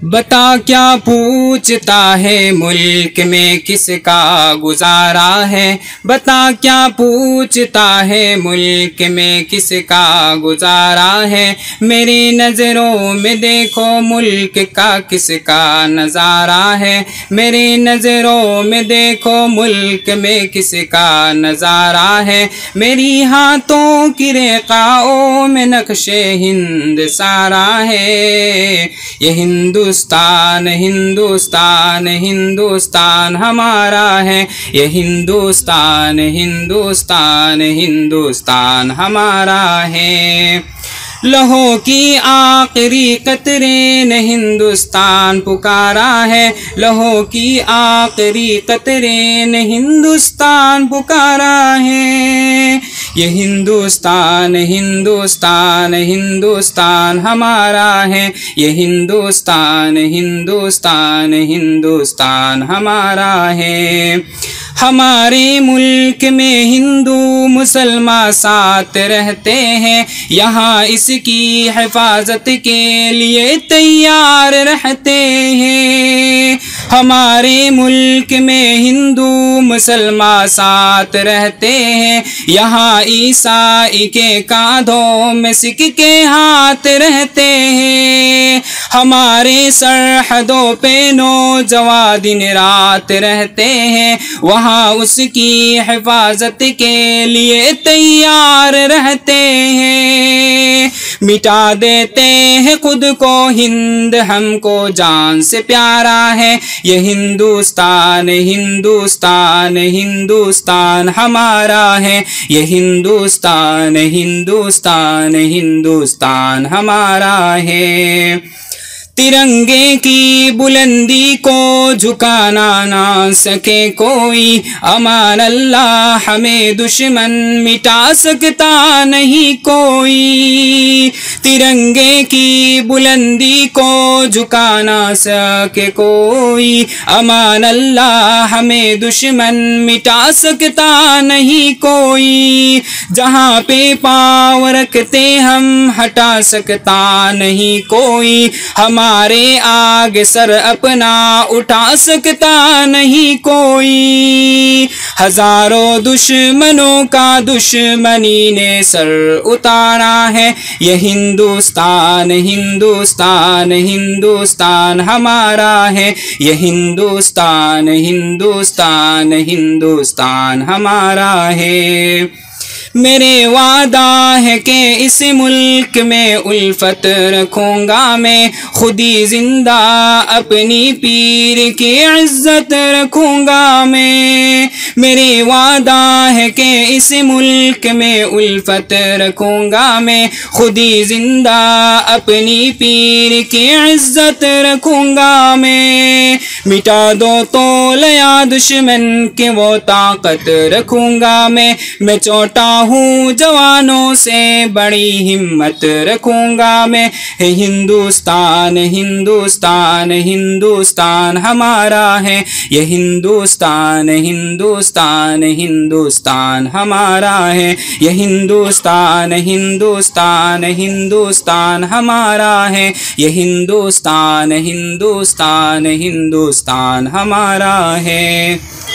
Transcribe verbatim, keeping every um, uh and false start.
बता क्या पूछता है मुल्क में किसका गुजारा है। बता क्या पूछता है मुल्क में किसका गुजारा है। मेरी नज़रों में देखो मुल्क का किसका नज़ारा है। मेरी नज़रों में देखो मुल्क में किसका नज़ारा है। मेरी हाथों की रेखाओं में नक्शे हिंद सारा है। ये हिंदू हिंदुस्तान हिंदुस्तान हिंदुस्तान हमारा है। ये हिंदुस्तान हिंदुस्तान हिंदुस्तान हमारा है। लहू की आखिरी कतरे ने हिंदुस्तान पुकारा है। लहू की आखिरी कतरे ने हिंदुस्तान पुकारा है। ये हिंदुस्तान हिंदुस्तान हिंदुस्तान हमारा है। ये हिंदुस्तान हिंदुस्तान हिंदुस्तान हमारा है। हमारे मुल्क में हिंदू मुसलमान साथ रहते हैं। यहाँ इसकी हिफाजत के लिए तैयार रहते हैं। हमारे मुल्क में हिंदू मुसलमान साथ रहते हैं। यहाँ ईसाई के कांधों में सिख के हाथ रहते हैं। हमारे सरहदों पे नौजवान दिन रात रहते हैं। वहाँ उसकी हिफाजत के लिए तैयार रहते हैं। मिटा देते हैं खुद को हिंद हमको जान से प्यारा है। ये हिंदुस्तान हिंदुस्तान हिंदुस्तान हमारा है। ये हिंदुस्तान हिंदुस्तान हिंदुस्तान हमारा है। तिरंगे की बुलंदी को झुकाना ना सके कोई। अमान अल्लाह हमें दुश्मन मिटा सकता नहीं कोई। तिरंगे की बुलंदी को झुकाना सके कोई। अमान अल्लाह हमें दुश्मन मिटा सकता नहीं कोई। जहाँ पे पाँव रखते हम हटा सकता नहीं कोई। हम हमारे आगे सर अपना उठा सकता नहीं कोई। हजारों दुश्मनों का दुश्मनी ने सर उतारा है। ये हिंदुस्तान हिंदुस्तान हिंदुस्तान हमारा है। ये हिंदुस्तान हिंदुस्तान हिंदुस्तान हमारा है। मेरे वादा है कि इस मुल्क में उल्फत रखूँगा मैं। खुदी जिंदा अपनी पीर की इज्जत रखूँगा मैं। मेरे वादा है कि इस मुल्क में उल्फत रखूँगा मैं। खुदी जिंदा अपनी पीर की इज्जत रखूँगा मैं। मिटा दो तो लया दुश्मन के वो ताकत रखूँगा मैं। मैं चोटा हूँ जवानों से बड़ी हिम्मत रखूँगा मैं। हिंदुस्तान हिंदुस्तान हिंदुस्तान हमारा है। ये हिंदुस्तान हिंदुस्तान हिंदुस्तान हमारा है। ये हिंदुस्तान हिंदुस्तान हिंदुस्तान हमारा है। ये हिंदुस्तान हिंदुस्तान हिंदुस्तान हमारा है।